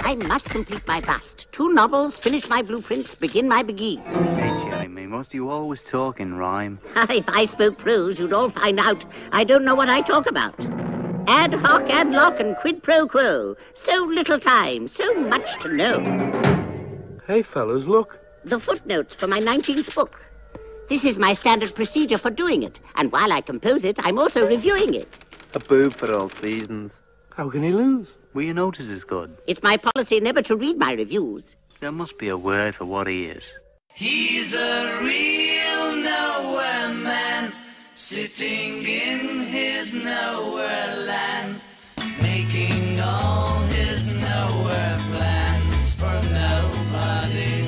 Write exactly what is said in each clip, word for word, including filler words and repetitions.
I must complete my bust. Two novels, finish my blueprints, begin my begee. Hey, Jimmy, must you always talk in rhyme? If I spoke prose, you'd all find out I don't know what I talk about. Ad hoc, ad loc, and quid pro quo. So little time, so much to know. Hey, fellas, look. The footnotes for my nineteenth book. This is my standard procedure for doing it, and while I compose it, I'm also reviewing it. A boob for all seasons. How can he lose? Well, you notice is good. It's my policy never to read my reviews. There must be a word for what he is. He's a real nowhere man, sitting in his nowhere land, making all his nowhere plans for nobody.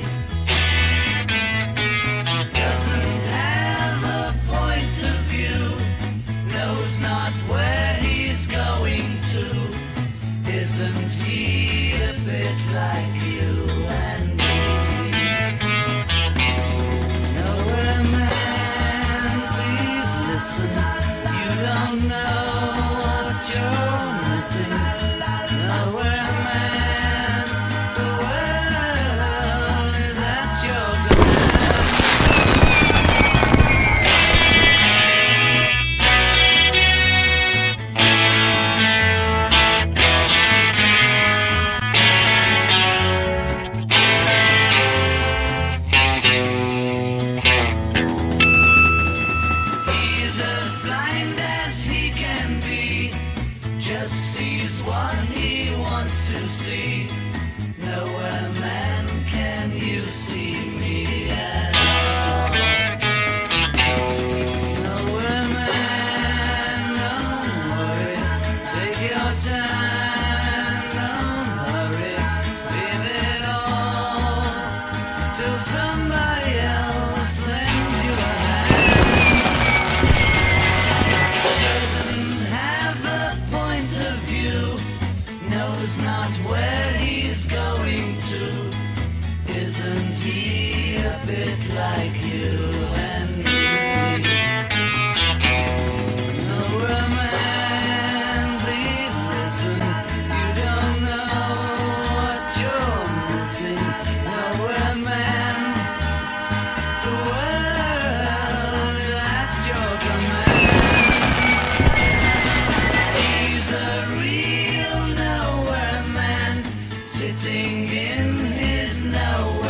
Doesn't have a point of view, knows not where he's going to. Isn't he a bit like you and me? Nowhere man, please listen. You don't know what you're missing. Nowhere man, the world is at your command. He's as blind as he can be, just sees what he wants to see. Nowhere man, can you see me at all? Nowhere man, don't worry, take your time, don't hurry, leave it all till somebody else lends you a hand. Doesn't have a point of view, knows not where he's going to. Isn't he a bit like you and me? Nowhere man, please listen. You don't know what you're missing. Nowhere man, the world is at your command. He's a real nowhere man, sitting in his nowhere